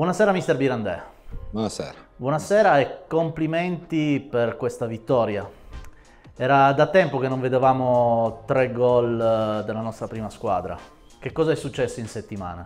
Buonasera mister Birandè. Buonasera. Buonasera e complimenti per questa vittoria. Era da tempo che non vedevamo 3 gol della nostra prima squadra. Che cosa è successo in settimana?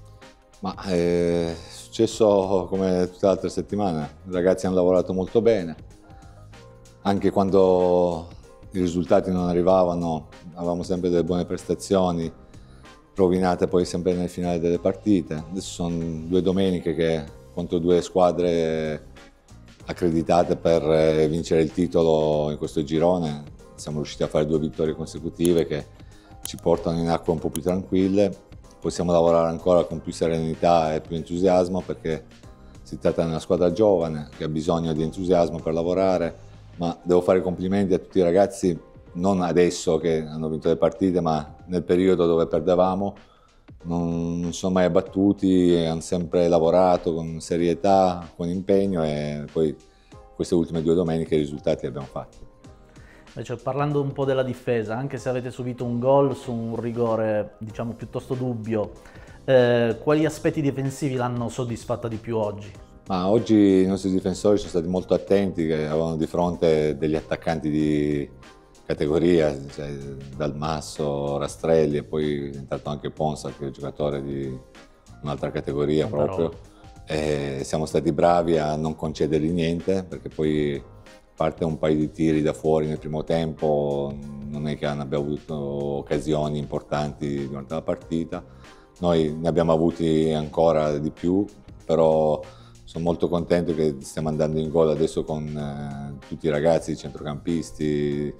È successo come tutte le altre settimane. I ragazzi hanno lavorato molto bene. Anche quando i risultati non arrivavano, avevamo sempre delle buone prestazioni, rovinate poi sempre nel finale delle partite. Adesso sono 2 domeniche che contro 2 squadre accreditate per vincere il titolo in questo girone. Siamo riusciti a fare 2 vittorie consecutive che ci portano in acque un po' più tranquille. Possiamo lavorare ancora con più serenità e più entusiasmo perché si tratta di una squadra giovane che ha bisogno di entusiasmo per lavorare, ma devo fare i complimenti a tutti i ragazzi, non adesso che hanno vinto le partite, ma nel periodo dove perdevamo. Non sono mai abbattuti, hanno sempre lavorato con serietà, con impegno e poi queste ultime 2 domeniche i risultati li abbiamo fatti. Invece, parlando un po' della difesa, anche se avete subito un gol su un rigore diciamo piuttosto dubbio, quali aspetti difensivi l'hanno soddisfatta di più oggi? Ma oggi i nostri difensori sono stati molto attenti, che avevano di fronte degli attaccanti di categoria, cioè Dalmasso, Rastrelli e poi è entrato anche Ponsa che è un giocatore di un'altra categoria proprio. E siamo stati bravi a non concedergli niente perché poi a parte un paio di tiri da fuori nel primo tempo non è che abbiamo avuto occasioni importanti durante la partita. Noi ne abbiamo avuti ancora di più, però sono molto contento che stiamo andando in gol adesso con tutti i ragazzi, i centrocampisti.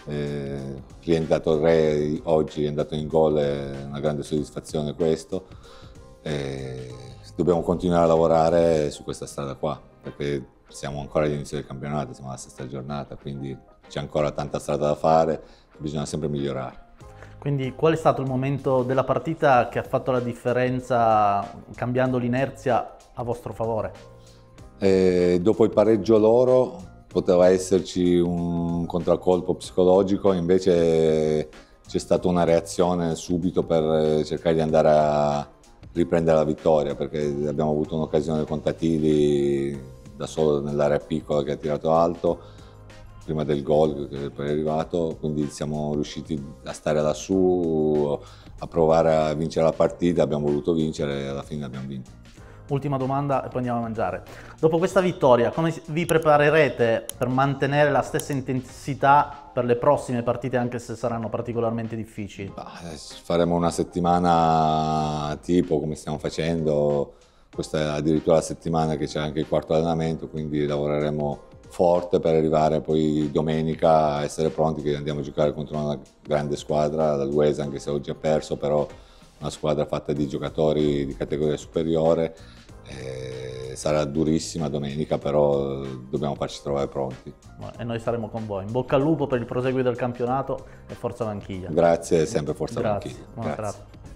Rientrato Re oggi, è andato in gol, è una grande soddisfazione questo. Dobbiamo continuare a lavorare su questa strada qua, perché siamo ancora all'inizio del campionato, siamo alla 6ª giornata, quindi c'è ancora tanta strada da fare, bisogna sempre migliorare. Quindi qual è stato il momento della partita che ha fatto la differenza cambiando l'inerzia a vostro favore? Dopo il pareggio loro poteva esserci un contraccolpo psicologico, invece c'è stata una reazione subito per cercare di andare a riprendere la vittoria, perché abbiamo avuto un'occasione con Tatili da solo nell'area piccola che ha tirato alto prima del gol che poi è arrivato, quindi siamo riusciti a stare lassù, a provare a vincere la partita, abbiamo voluto vincere e alla fine abbiamo vinto. Ultima domanda e poi andiamo a mangiare. Dopo questa vittoria, come vi preparerete per mantenere la stessa intensità per le prossime partite, anche se saranno particolarmente difficili? Faremo una settimana tipo come stiamo facendo, questa è addirittura la settimana che c'è anche il quarto allenamento, quindi lavoreremo forte per arrivare poi domenica a essere pronti che andiamo a giocare contro una grande squadra, la Luesa, anche se oggi ha perso, però una squadra fatta di giocatori di categoria superiore. Sarà durissima domenica, però dobbiamo farci trovare pronti. E noi saremo con voi. In bocca al lupo per il proseguio del campionato e forza Vanchiglia. Grazie, sempre forza Vanchiglia. Buona serata.